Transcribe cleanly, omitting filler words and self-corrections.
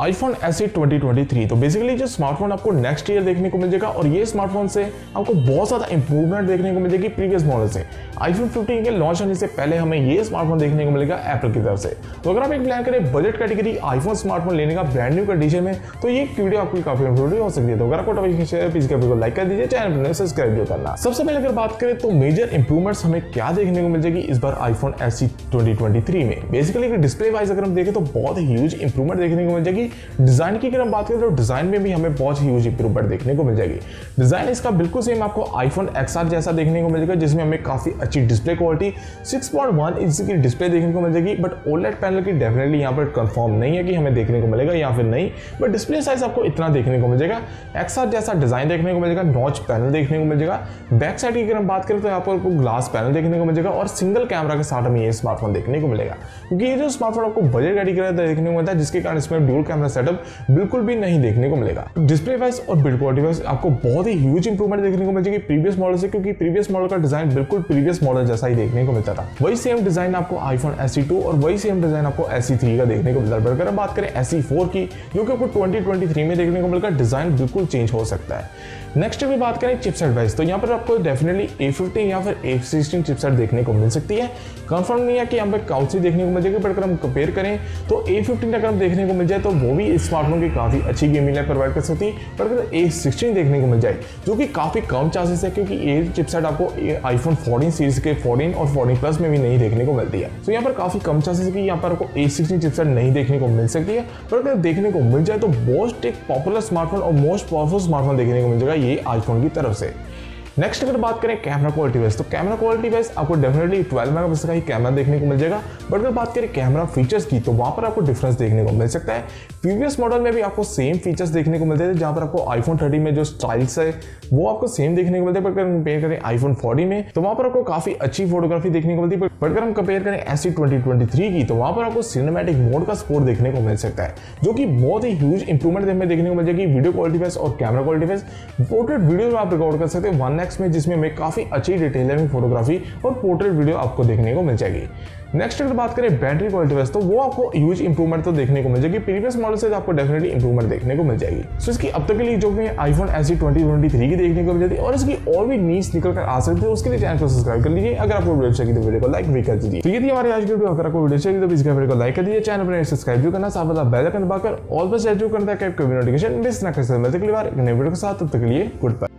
iPhone SE 2023। तो basically जो smartphone आपको नेक्स्ट ईयर देखने को मिल जाएगा और ये स्मार्टफोन से आपको बहुत ज़्यादा इंप्रूवमेंट देखने को मिल जाएगी प्रीवियस मॉडल से। iPhone 15 के लॉन्च होने से पहले हमें ये स्मार्टफोन देखने को मिलेगा एप्पल की तरफ से। तो अगर आप एक प्लान करें बजट कैटेगरी आईफोन स्मार्टफोन लेने का ब्रांड न्यू कंडीशन में, तो ये वीडियो आपकी काफी इंफॉर्मेटिव हो सकती है। तो अगर आपको टॉपिक शेयर प्लीज वीडियो को लाइक कर दीजिए, चैनल को सब्सक्राइब भी करना। सबसे पहले अगर बात करें तो मेजर इंप्रूवमेंट्स हमें क्या देखने को मिल जाएगी इस बार iPhone SE 2023 में। बेसिकली डिस्प्ले वाइज अगर हम देखें तो बहुत ही ह्यूज इंप्रूवमेंट देखने को मिल जाएगी। डिजाइन की अगर हम बात करें तो डिजाइन में भी हमें बहुत ह्यूज इंप्रूवमेंट देखने को मिल जाएगी। डिजाइन इसका बिल्कुल सेम आपको iPhone XR जैसा देखने को मिलेगा, जिसमें हमें काफी अच्छी डिस्प्ले क्वालिटी 6.1 इंच की डिस्प्ले देखने को मिल जाएगी। बट OLED पैनल की डेफिनेटली यहाँ पर कंफर्म नहीं है कि हमें देखने को मिलेगा या फिर नहीं, बट डिस्प्ले साइज आपको इतना देखने को मिल जाएगा। XR जैसा डिजाइन देखने को मिल जाएगा, नॉच पैनल देखने को मिल जाएगा। बैक साइड की अगर हम बात करें तो यहाँ पर आपको ग्लास पैनल देखने को मिल जाएगा और सिंगल कैमरा के साथ हमें ये स्मार्टफोन देखने को मिलेगा, क्योंकि ये जो स्मार्टफोन आपको बजट कैटेगरी देखने को मिलता है, जिसके कारण इसमें ड्यूल कैमरा सेटअप बिल्कुल भी नहीं देखने को मिलेगा। डिस्प्ले वाइज और बिल्ड क्वालिटी वाइज आपको बहुत ही ह्यूज इंप्रूवमेंट देखने को मिल जाएगी प्रीवियस मॉडल से, क्योंकि प्रीवियस मॉडल का डिजाइन बिल्कुल प्रीवियस मॉडल जैसा ही देखने को मिलता था। वही सेम डिजाइन आपको iPhone SE 2 और वही सेम डिजाइन आपको SE 3 का देखने को मिलता है। अगर हम बात करें SE 4 की, जो कि आपको 2023 में देखने को मिलेगा, डिजाइन बिल्कुल चेंज हो सकता है। नेक्स्ट भी बात करें चिपसेट वाइज, तो यहाँ पर आपको डेफिनेटली A15 या फिर A16 चिपसेट देखने को मिल सकती है। कंफर्म नहीं है कि यहाँ पे कौन सी देखने को मिल जाएगी, बट अगर हम कंपेयर करें तो A15 अगर हम देखने को मिल जाए तो वो भी इस स्मार्टफोन की काफी अच्छी गेमिंग लाइफ प्रोवाइड कर सकती है। पर अगर A16 देखने को मिल जाए, जो कि काफी कम चांसेस है, क्योंकि ये चिपसेट आपको iPhone 14 सीरीज के 14 और 14 प्लस में भी नहीं देखने को मिलती है। तो यहाँ पर काफी कम चांसेस है कि यहाँ पर आपको A16 चिपसेट नहीं देखने को मिल सकती है। पर अगर देखने को मिल जाए तो मोस्ट एक पॉपुलर स्मार्टफोन और मोस्ट पावरफुल स्मार्टफोन देखने को मिल जाएगा ये iPhone की तरफ से। नेक्स्ट अगर बात करें कैमरा क्वालिटी वाइज, तो कैमरा क्वालिटी वाइज आपको डेफिनेटली 12 मेगापिक्सल का ही कैमरा देखने को मिल जाएगा। बट अगर बात करें कैमरा फीचर्स की, तो वहां पर आपको डिफरेंस देखने को मिल सकता है। प्रीवियस मॉडल में भी आपको सेम फीचर्स देखने को मिलते थे, जहां पर आपको iPhone 30 में जो स्टाइल्स है वो आपको सेम देखने को मिलते हैं। बट अगर कंपेयर करें iPhone 40 में, तो वहां पर आपको काफी अच्छी फोटोग्राफी देखने को मिलती है। बट अगर हम कंपेयर करें SE 2023 की, तो वहां पर आपको सिनेमैटिक मोड का सपोर्ट देखने को मिल सकता है, जो कि बहुत ही ह्यूज इंप्रूवमेंट हमें देखने को मिल जाएगी वीडियो क्वालिटी वाइज और camera quality wise. Portrait video आप रिकॉर्ड कर सकते हैं 1x में, जिसमें हमें काफी अच्छी डिटेलिंग फोटोग्राफी और पोर्ट्रेट वीडियो आपको देखने को मिल जाएगी। नेक्स्ट अगर बात करें बैटरी क्वालिटी वाइज, तो वो आपको ह्यूज इंप्रूवमेंट तो देखने को मिल जाएगी। प्रीवियस मॉडल से आपको डेफिनेटली इंप्रूवमेंट देखने को मिल जाएगी। सो इसकी अब तक के लिए जो भी iPhone SE 2023 की देखने को मिल जाती है और इसकी और भी न्यूज़ निकल कर आ सकती है, उसके लिए चैनल को सब्सक्राइब कर लीजिए। अगर आपको वीडियो चाहिए तो वीडियो को लाइक भी कर दीजिए। तो ये थी हमारी आज की वीडियो। अगर आपको वीडियो चाहिए तो इस वीडियो को लाइक कर दीजिए, चैनल पर सब्सक्राइब भी करना, साथ में बेल आइकन दबाकर ऑल पर सेट करना है कि कोई नोटिफिकेशन मिस ना कर सके। मिलते अगली बार नए वीडियो के साथ, तब तक के लिए गुड बाय।